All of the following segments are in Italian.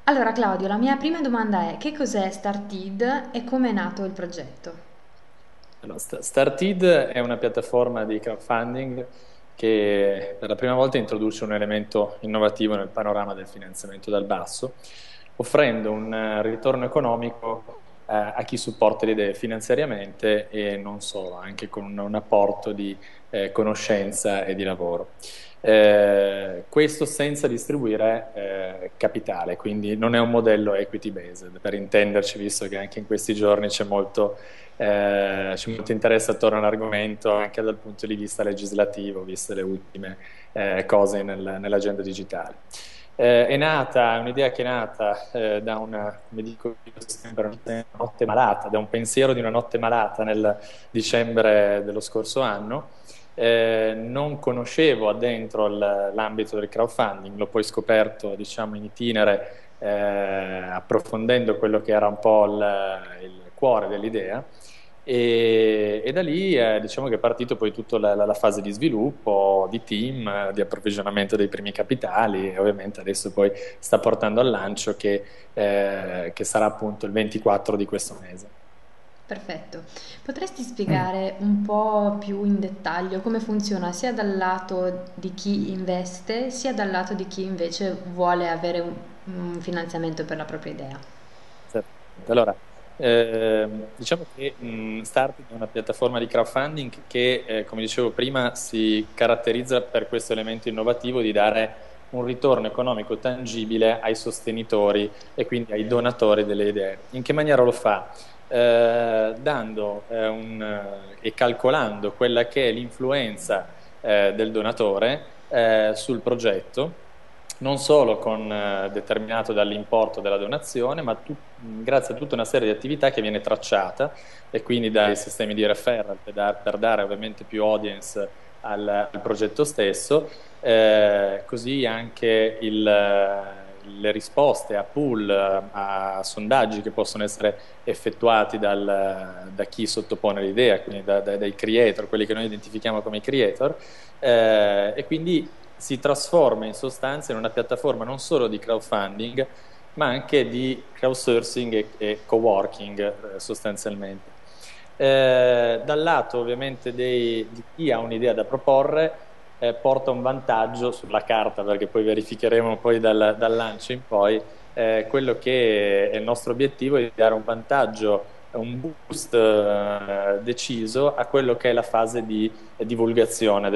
Allora Claudio, la mia prima domanda è: che cos'è Startid e come è nato il progetto? Allora, Startid è una piattaforma di crowdfunding che per la prima volta introduce un elemento innovativo nel panorama del finanziamento dal basso, offrendo un ritorno economico a chi supporta le idee finanziariamente e non solo, anche con un apporto di conoscenza e di lavoro. Questo senza distribuire capitale, quindi non è un modello equity based, per intenderci, visto che anche in questi giorni c'è molto interesse attorno all'argomento anche dal punto di vista legislativo, viste le ultime cose nell'agenda digitale. È un'idea che è nata da una, come dico io sempre, una notte malata, da un pensiero di una notte malata nel dicembre dello scorso anno. Non conoscevo addentro l'ambito del crowdfunding, l'ho poi scoperto, diciamo, in itinere, approfondendo quello che era un po' il cuore dell'idea. E da lì diciamo che è partito poi tutta la fase di sviluppo, di team, di approvvigionamento dei primi capitali e ovviamente adesso poi sta portando al lancio che sarà appunto il 24 di questo mese. Perfetto. Potresti spiegare un po' più in dettaglio come funziona sia dal lato di chi investe, sia dal lato di chi invece vuole avere un finanziamento per la propria idea? Certamente. Allora, diciamo che Starting è una piattaforma di crowdfunding che, come dicevo prima, si caratterizza per questo elemento innovativo di dare un ritorno economico tangibile ai sostenitori e quindi ai donatori delle idee. In che maniera lo fa? Dando e calcolando quella che è l'influenza del donatore sul progetto, non solo determinato dall'importo della donazione, ma grazie a tutta una serie di attività che viene tracciata e quindi dai sistemi di referral per dare ovviamente più audience al progetto stesso, così anche le risposte a pool, a sondaggi che possono essere effettuati da chi sottopone l'idea, quindi dai creator, quelli che noi identifichiamo come creator, e quindi si trasforma in sostanza in una piattaforma non solo di crowdfunding, ma anche di crowdsourcing e coworking sostanzialmente. Dal lato ovviamente di chi ha un'idea da proporre, porta un vantaggio sulla carta, perché poi verificheremo poi dal lancio in poi, quello che è il nostro obiettivo è di dare un vantaggio, un boost deciso a quello che è la fase di divulgazione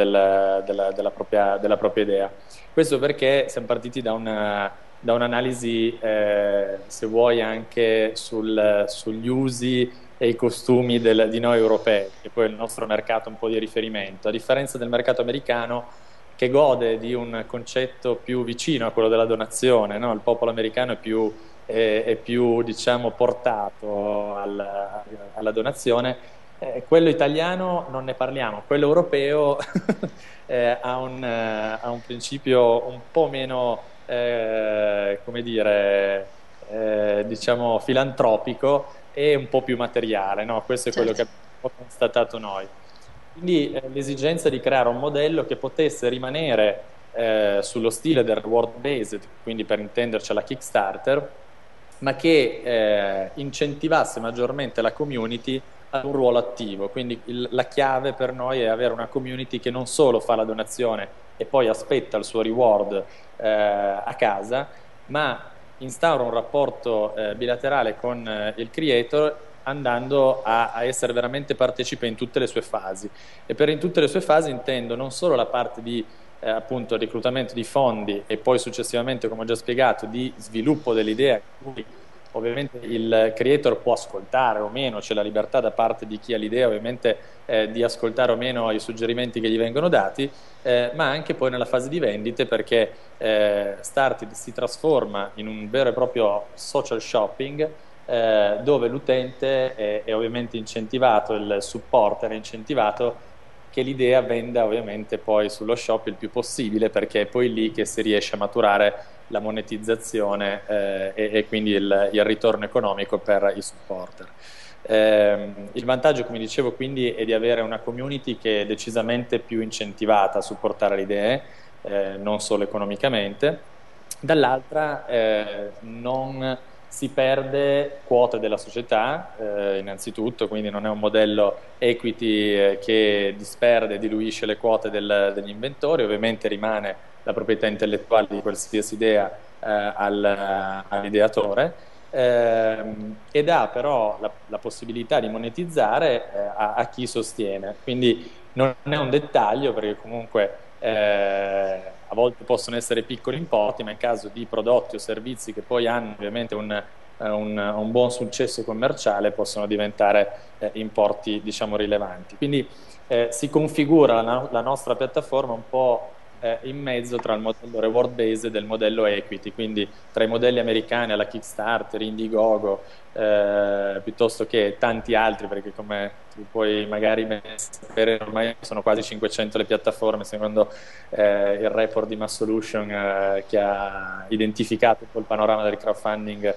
della propria idea. Questo perché siamo partiti da un'analisi, se vuoi, anche sugli usi e i costumi di noi europei, che poi è il nostro mercato un po' di riferimento. A differenza del mercato americano, che gode di un concetto più vicino a quello della donazione, no? Il popolo americano è più, diciamo, portato alla donazione. Quello italiano non ne parliamo, quello europeo ha un principio un po' meno, come dire, diciamo, filantropico e un po' più materiale, no? Questo è quello Certo. che abbiamo constatato noi. Quindi l'esigenza di creare un modello che potesse rimanere sullo stile del reward based, quindi per intenderci alla Kickstarter, ma che incentivasse maggiormente la community ad un ruolo attivo. Quindi la chiave per noi è avere una community che non solo fa la donazione e poi aspetta il suo reward a casa, ma instaura un rapporto bilaterale con il creator andando a essere veramente partecipe in tutte le sue fasi. E per in tutte le sue fasi intendo non solo la parte di appunto reclutamento di fondi e poi successivamente, come ho già spiegato, di sviluppo dell'idea, in cui ovviamente il creator può ascoltare o meno, c'è la libertà da parte di chi ha l'idea ovviamente di ascoltare o meno i suggerimenti che gli vengono dati, ma anche poi nella fase di vendite, perché Started si trasforma in un vero e proprio social shopping, dove l'utente è ovviamente incentivato, il supporter è incentivato che l'idea venda ovviamente poi sullo shop il più possibile, perché è poi lì che si riesce a maturare la monetizzazione e quindi il ritorno economico per i supporter. Il vantaggio, come dicevo, quindi è di avere una community che è decisamente più incentivata a supportare le idee, non solo economicamente, dall'altra non si perde quote della società, innanzitutto, quindi non è un modello equity che disperde e diluisce le quote degli inventori, ovviamente rimane la proprietà intellettuale di qualsiasi idea all'ideatore. E dà però la possibilità di monetizzare a chi sostiene. Quindi non è un dettaglio perché comunque a volte possono essere piccoli importi, ma in caso di prodotti o servizi che poi hanno ovviamente un buon successo commerciale possono diventare importi diciamo rilevanti. Quindi si configura la nostra piattaforma un po' in mezzo tra il modello reward based e il modello equity, quindi tra i modelli americani alla Kickstarter, Indiegogo, piuttosto che tanti altri, perché come tu puoi magari sapere ormai sono quasi 500 le piattaforme secondo il report di Mass Solution che ha identificato il panorama del crowdfunding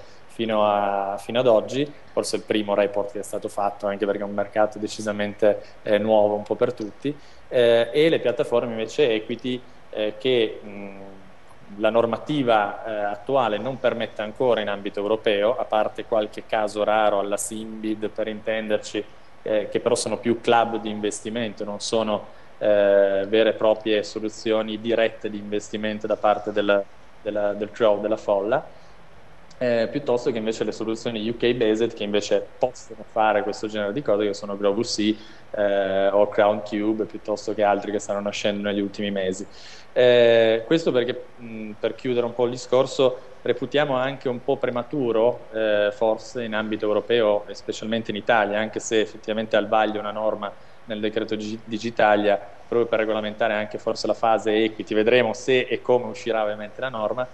fino ad oggi, forse il primo report che è stato fatto, anche perché è un mercato decisamente nuovo un po' per tutti, e le piattaforme invece equity che la normativa attuale non permette ancora in ambito europeo, a parte qualche caso raro alla Simbid per intenderci, che però sono più club di investimento, non sono vere e proprie soluzioni dirette di investimento da parte del crowd, della folla. Piuttosto che invece le soluzioni UK-based che invece possono fare questo genere di cose, che sono GrowVC o CrownCube, piuttosto che altri che stanno nascendo negli ultimi mesi. Questo perché, per chiudere un po' il discorso, reputiamo anche un po' prematuro, forse in ambito europeo e specialmente in Italia, anche se effettivamente al vaglio una norma nel decreto Digitalia proprio per regolamentare anche forse la fase equity, vedremo se e come uscirà ovviamente la norma.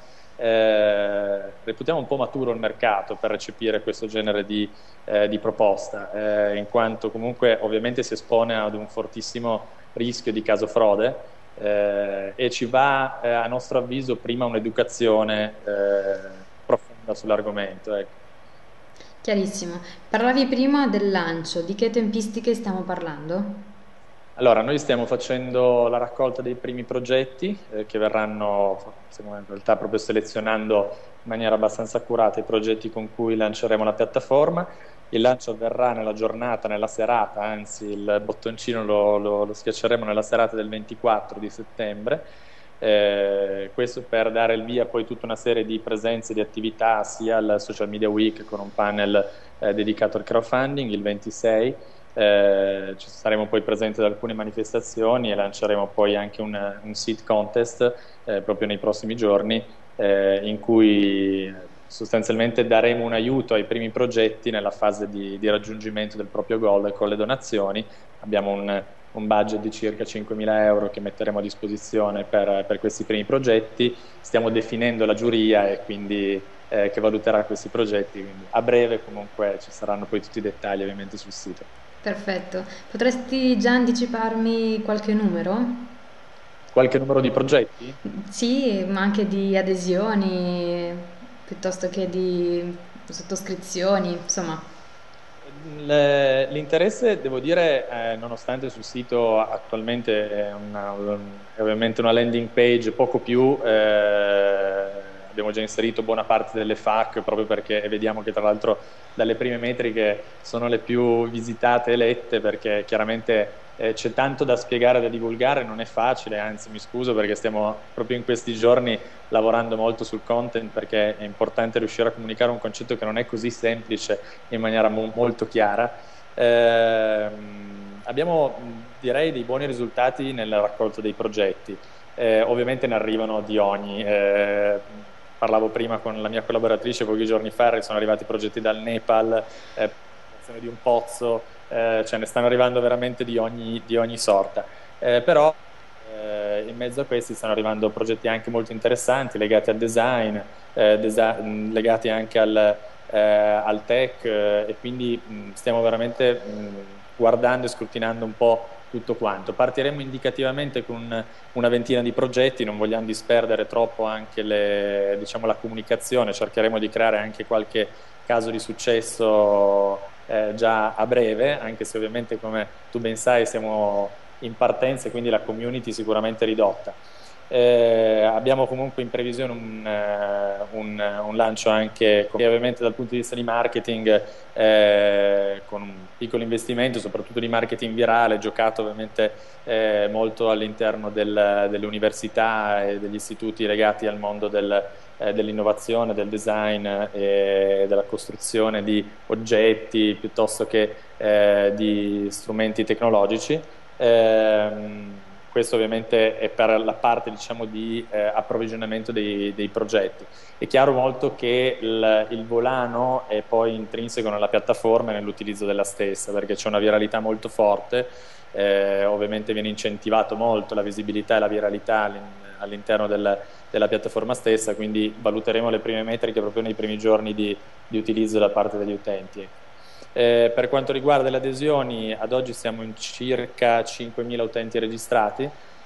Reputiamo un po' maturo il mercato per recepire questo genere di proposta, in quanto comunque ovviamente si espone ad un fortissimo rischio di caso frode e ci va a nostro avviso prima un'educazione profonda sull'argomento. Ecco. Chiarissimo. Parlavi prima del lancio, di che tempistiche stiamo parlando? Allora, noi stiamo facendo la raccolta dei primi progetti che verranno, stiamo in realtà proprio selezionando in maniera abbastanza accurata i progetti con cui lanceremo la piattaforma. Il lancio avverrà nella giornata, nella serata, anzi il bottoncino lo schiacceremo nella serata del 24 di settembre. Questo per dare il via poi tutta una serie di presenze, di attività sia al Social Media Week con un panel dedicato al crowdfunding il 26. Ci saremo poi presenti ad alcune manifestazioni e lanceremo poi anche un seed contest proprio nei prossimi giorni in cui sostanzialmente daremo un aiuto ai primi progetti nella fase di raggiungimento del proprio goal con le donazioni. Abbiamo un budget di circa 5.000 euro che metteremo a disposizione per questi primi progetti. Stiamo definendo la giuria e quindi che valuterà questi progetti. Quindi a breve comunque ci saranno poi tutti i dettagli ovviamente sul sito. Perfetto. Potresti già anticiparmi qualche numero? Qualche numero di progetti? Sì, ma anche di adesioni, piuttosto che di sottoscrizioni, insomma. L'interesse, devo dire, nonostante sul sito attualmente è ovviamente una landing page poco più, abbiamo già inserito buona parte delle FAQ proprio perché vediamo che tra l'altro dalle prime metriche sono le più visitate e lette perché chiaramente c'è tanto da spiegare e da divulgare, non è facile, anzi mi scuso perché stiamo proprio in questi giorni lavorando molto sul content perché è importante riuscire a comunicare un concetto che non è così semplice in maniera molto chiara. Abbiamo direi dei buoni risultati nella raccolta dei progetti, ovviamente ne arrivano di ogni. Parlavo prima con la mia collaboratrice pochi giorni fa, sono arrivati progetti dal Nepal, di un pozzo, cioè ne stanno arrivando veramente di ogni sorta. Però in mezzo a questi stanno arrivando progetti anche molto interessanti legati al design, legati anche al tech e quindi stiamo veramente guardando e scrutinando un po' tutto quanto. Partiremo indicativamente con una ventina di progetti, non vogliamo disperdere troppo anche diciamo, la comunicazione, cercheremo di creare anche qualche caso di successo già a breve, anche se ovviamente come tu ben sai siamo in partenza e quindi la community sicuramente ridotta. Abbiamo comunque in previsione un lancio anche, ovviamente dal punto di vista di marketing, con un piccolo investimento, soprattutto di marketing virale, giocato ovviamente molto all'interno delle università e degli istituti legati al mondo dell'innovazione, del design e della costruzione di oggetti piuttosto che di strumenti tecnologici. Questo ovviamente è per la parte, diciamo, di approvvigionamento dei progetti. È chiaro molto che il volano è poi intrinseco nella piattaforma e nell'utilizzo della stessa, perché c'è una viralità molto forte, ovviamente viene incentivato molto la visibilità e la viralità all'interno della piattaforma stessa, quindi valuteremo le prime metriche proprio nei primi giorni di utilizzo da parte degli utenti. Per quanto riguarda le adesioni, ad oggi siamo in circa 5.000 utenti registrati,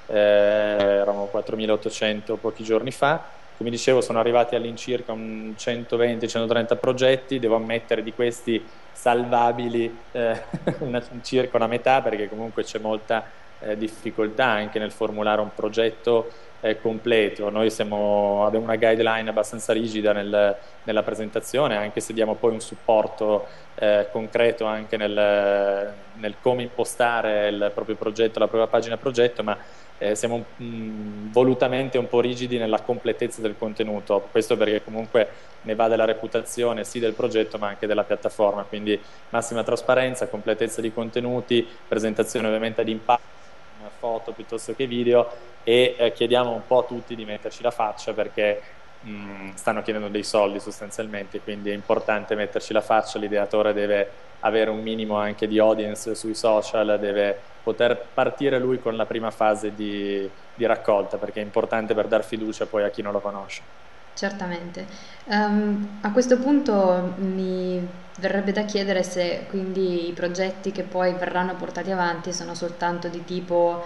erano 4.800 pochi giorni fa. Come dicevo, sono arrivati all'incirca 120-130 progetti, devo ammettere di questi salvabili circa una metà, perché comunque c'è molta difficoltà anche nel formulare un progetto completo. Noi abbiamo una guideline abbastanza rigida nella presentazione, anche se diamo poi un supporto concreto anche nel come impostare il proprio progetto, la propria pagina progetto, ma siamo volutamente un po' rigidi nella completezza del contenuto. Questo perché comunque ne va della reputazione sì del progetto ma anche della piattaforma, quindi massima trasparenza, completezza di contenuti, presentazione ovviamente ad impatto, foto piuttosto che video, e chiediamo un po' a tutti di metterci la faccia, perché stanno chiedendo dei soldi sostanzialmente, quindi è importante metterci la faccia. L'ideatore deve avere un minimo anche di audience sui social, deve poter partire lui con la prima fase di raccolta, perché è importante per dar fiducia poi a chi non lo conosce. Certamente. A questo punto mi verrebbe da chiedere se quindi i progetti che poi verranno portati avanti sono soltanto di tipo,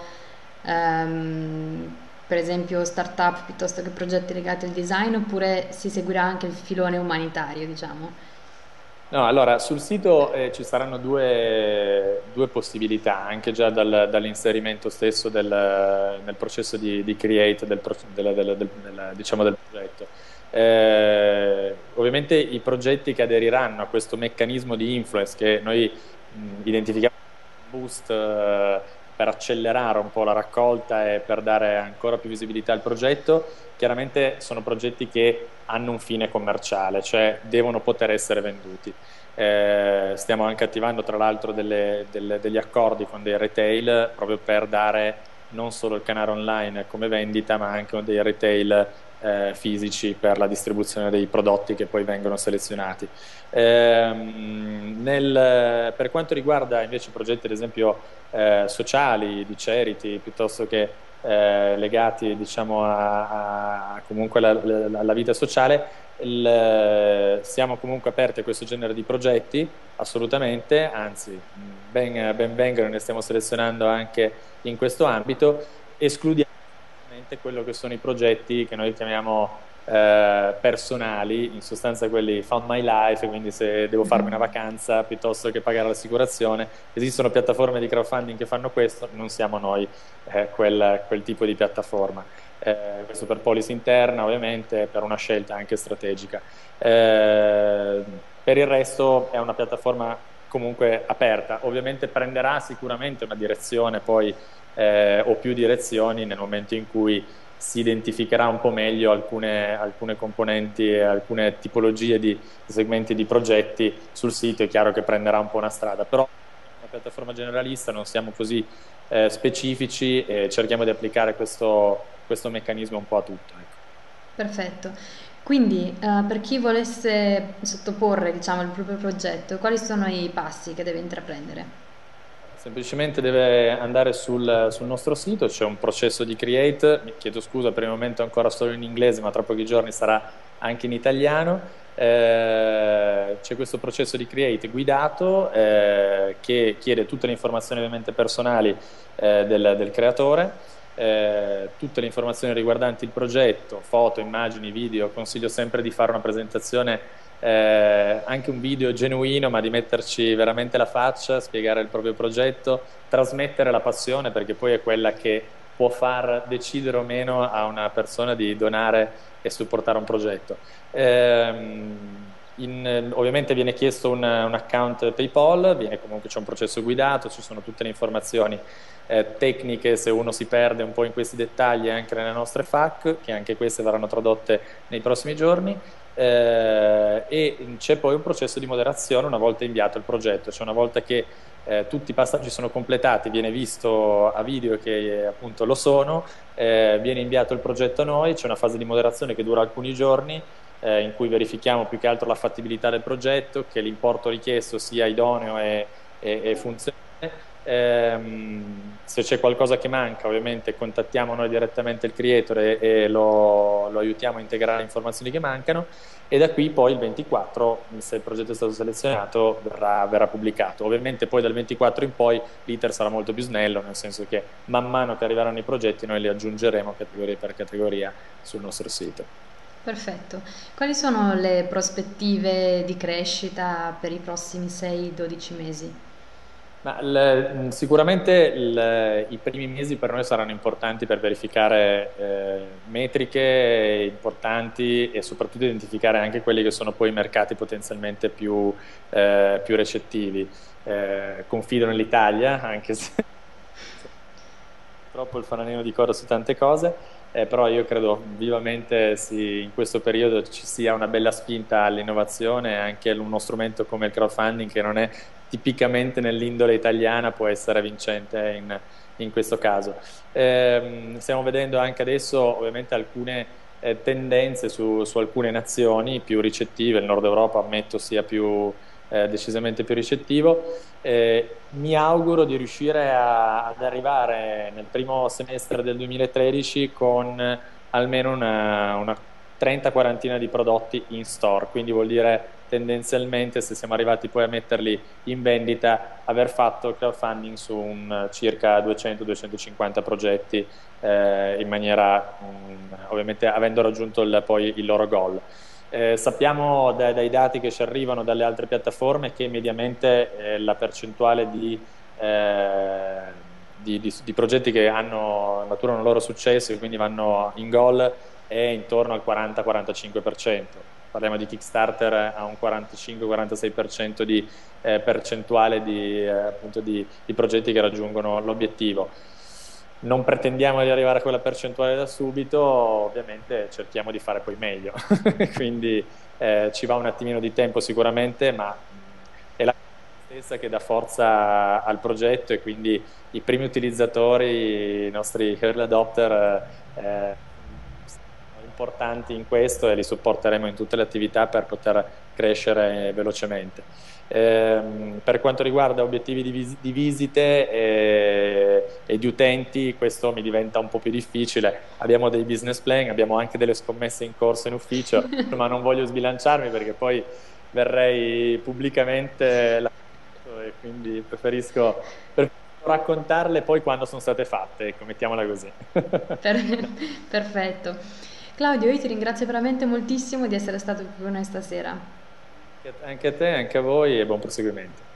per esempio, startup piuttosto che progetti legati al design, oppure si seguirà anche il filone umanitario, diciamo. No, allora sul sito ci saranno due possibilità, anche già dall'inserimento stesso nel processo di create diciamo del progetto. Ovviamente i progetti che aderiranno a questo meccanismo di influence che noi identifichiamo come boost per accelerare un po' la raccolta e per dare ancora più visibilità al progetto, chiaramente sono progetti che hanno un fine commerciale, cioè devono poter essere venduti. Stiamo anche attivando tra l'altro degli accordi con dei retail proprio per dare non solo il canale online come vendita, ma anche dei retail fisici per la distribuzione dei prodotti che poi vengono selezionati. Per quanto riguarda invece progetti ad esempio sociali, di charity, piuttosto che legati, diciamo, comunque alla vita sociale, siamo comunque aperti a questo genere di progetti, assolutamente, anzi ben vengano, ne stiamo selezionando anche in questo ambito. Escludiamo quello che sono i progetti che noi chiamiamo personali, in sostanza quelli Found My Life, quindi se devo farmi una vacanza piuttosto che pagare l'assicurazione. Esistono piattaforme di crowdfunding che fanno questo, non siamo noi quel tipo di piattaforma. Questo per policy interna, ovviamente, per una scelta anche strategica. Per il resto è una piattaforma comunque aperta, ovviamente prenderà sicuramente una direzione poi o più direzioni nel momento in cui si identificherà un po' meglio alcune componenti e alcune tipologie di segmenti di progetti sul sito. È chiaro che prenderà un po' una strada, però è una piattaforma generalista, non siamo così specifici e cerchiamo di applicare questo meccanismo un po' a tutto. Ecco. Perfetto. Quindi, per chi volesse sottoporre, diciamo, il proprio progetto, quali sono i passi che deve intraprendere? Semplicemente deve andare sul nostro sito, c'è un processo di create, mi chiedo scusa per il momento ancora solo in inglese, ma tra pochi giorni sarà anche in italiano. C'è questo processo di create guidato che chiede tutte le informazioni ovviamente personali del creatore, tutte le informazioni riguardanti il progetto, foto, immagini, video. Consiglio sempre di fare una presentazione, anche un video genuino, ma di metterci veramente la faccia, spiegare il proprio progetto, trasmettere la passione, perché poi è quella che può far decidere o meno a una persona di donare e supportare un progetto. Ovviamente viene chiesto un account PayPal, comunque c'è un processo guidato, ci sono tutte le informazioni tecniche se uno si perde un po' in questi dettagli anche nelle nostre FAQ, che anche queste verranno tradotte nei prossimi giorni. E c'è poi un processo di moderazione una volta inviato il progetto, cioè una volta che tutti i passaggi sono completati, viene visto a video che appunto lo sono, viene inviato il progetto a noi, c'è una fase di moderazione che dura alcuni giorni, in cui verifichiamo più che altro la fattibilità del progetto, che l'importo richiesto sia idoneo e funzionale. Se c'è qualcosa che manca, ovviamente contattiamo noi direttamente il creator e lo aiutiamo a integrare le informazioni che mancano, e da qui poi il 24, se il progetto è stato selezionato, verrà pubblicato. Ovviamente poi dal 24 in poi l'iter sarà molto più snello, nel senso che man mano che arriveranno i progetti noi li aggiungeremo categoria per categoria sul nostro sito. Perfetto. Quali sono le prospettive di crescita per i prossimi 6-12 mesi? Ma sicuramente i primi mesi per noi saranno importanti per verificare metriche importanti e soprattutto identificare anche quelli che sono poi i mercati potenzialmente più recettivi. Confido nell'Italia, anche se purtroppo il fanalino di coda su tante cose, però io credo vivamente in questo periodo ci sia una bella spinta all'innovazione, anche uno strumento come il crowdfunding, che non è tipicamente nell'indole italiana, può essere vincente in questo caso. Stiamo vedendo anche adesso ovviamente alcune tendenze su alcune nazioni più ricettive. Il Nord Europa ammetto sia decisamente più ricettivo. Mi auguro di riuscire ad arrivare nel primo semestre del 2013 con almeno una 30-40 di prodotti in store, quindi vuol dire tendenzialmente, se siamo arrivati poi a metterli in vendita, aver fatto il crowdfunding su circa 200-250 progetti, in maniera, ovviamente avendo raggiunto poi il loro goal. Sappiamo dai dati che ci arrivano dalle altre piattaforme che mediamente la percentuale di progetti che maturano il loro successo e quindi vanno in goal è intorno al 40-45%. Parliamo di Kickstarter a un 45-46% di percentuale appunto di progetti che raggiungono l'obiettivo. Non pretendiamo di arrivare a quella percentuale da subito, ovviamente cerchiamo di fare poi meglio, quindi ci va un attimino di tempo sicuramente, ma è la stessa che dà forza al progetto, e quindi i primi utilizzatori, i nostri early adopter, sono importanti in questo e li supporteremo in tutte le attività per poter crescere velocemente. Per quanto riguarda obiettivi di visite e di utenti, questo mi diventa un po' più difficile. Abbiamo dei business plan, abbiamo anche delle scommesse in corso in ufficio, ma non voglio sbilanciarmi perché poi verrei pubblicamente e quindi preferisco raccontarle poi quando sono state fatte, ecco, mettiamola così. Per- Perfetto. Claudio, io ti ringrazio veramente moltissimo di essere stato qui con noi stasera. Anche a te, anche a voi, e buon proseguimento.